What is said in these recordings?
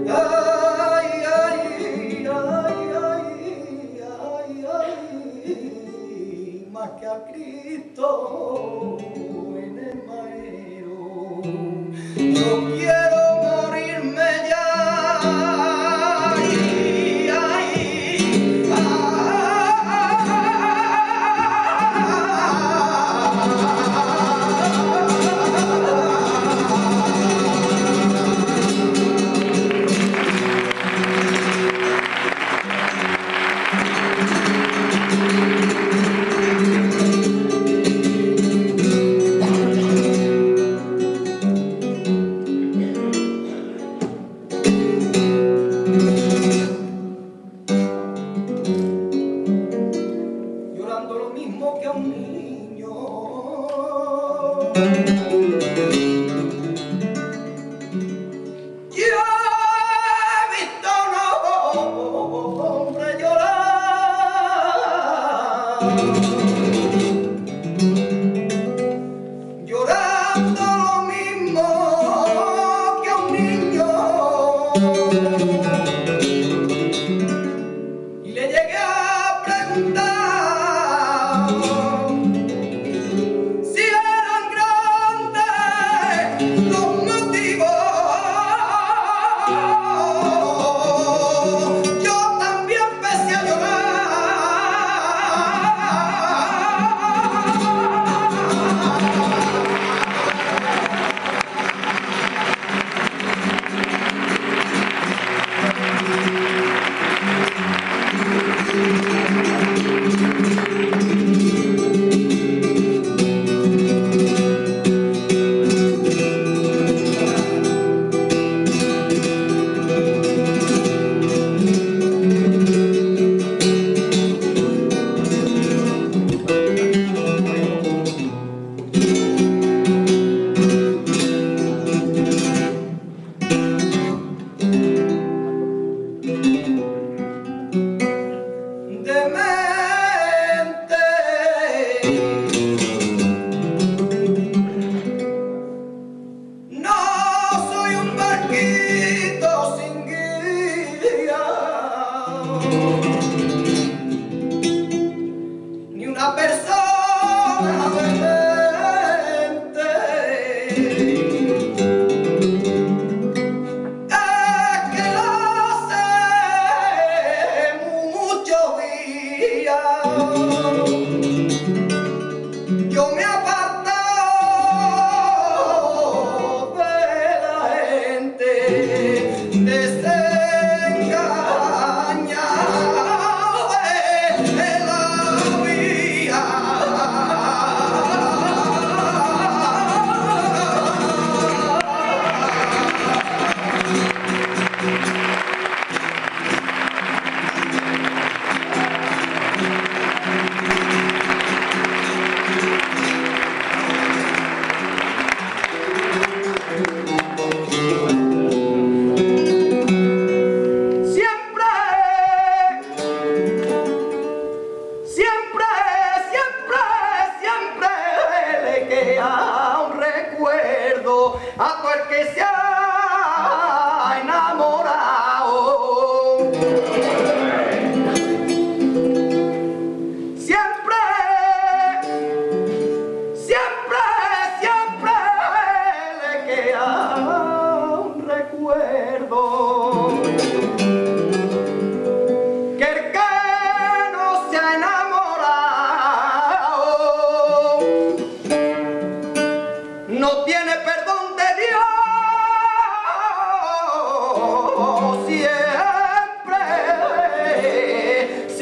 Ay, ay, ay, ay, ay, ay, más que a Cristo en el madero. Yo quiero morirme ya. Ay, ay, llorando lo mismo que a un niño. Yo he visto a un hombre llorar, llorando lo mismo que a un niño. Y le llegué a preguntar si eran grandes los motivos. Yo también empecé a llorar. No soy un barquito sin guía, ni una persona demente. Es que lo hace muchos días. Yo me aparto de la gente desengañada de la vida. A todo el que se ha enamorado, siempre, siempre, siempre le queda un recuerdo. Que el que no se ha enamorado no tiene perdón de Dios. Siempre,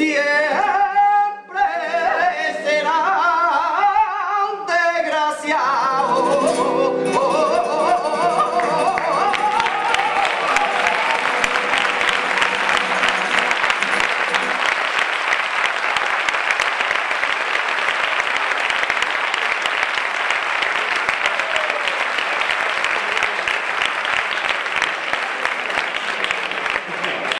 siempre será un desgraciado.